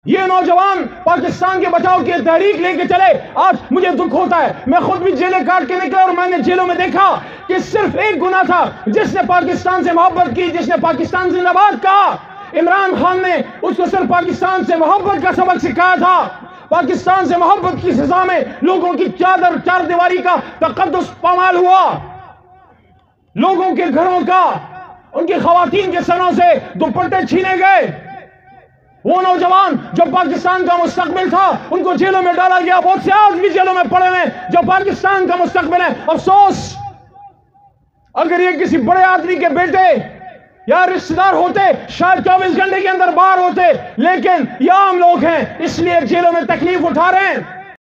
ये नौजवान पाकिस्तान के बचाव की तहरीक लेके चले। आज मुझे दुख होता है, मैं खुद भी जेलें काट के निकला और मैंने जेलों में देखा कि सिर्फ एक गुनाह था, जिसने पाकिस्तान से मोहब्बत की, जिसने पाकिस्तान जिंदाबाद कहा, इमरान खान ने उसको सिर्फ पाकिस्तान से मोहब्बत का सबक सिखाया था। पाकिस्तान से मोहब्बत की सजा में लोगों की चार दीवारी का तकद्दुस पामाल हुआ, लोगों के घरों का, उनकी खवातीन के सरों से दुपट्टे छीने गए। वो नौजवान जो पाकिस्तान का मुस्तकबिल था, उनको जेलों में डाला गया। बहुत से आज भी जेलों में पड़े हैं जो पाकिस्तान का मुस्तकबिल है। अफसोस, अगर ये किसी बड़े आदमी के बेटे या रिश्तेदार होते, शायद 24 घंटे के अंदर बाहर होते, लेकिन ये आम लोग हैं, इसलिए जेलों में तकलीफ उठा रहे हैं।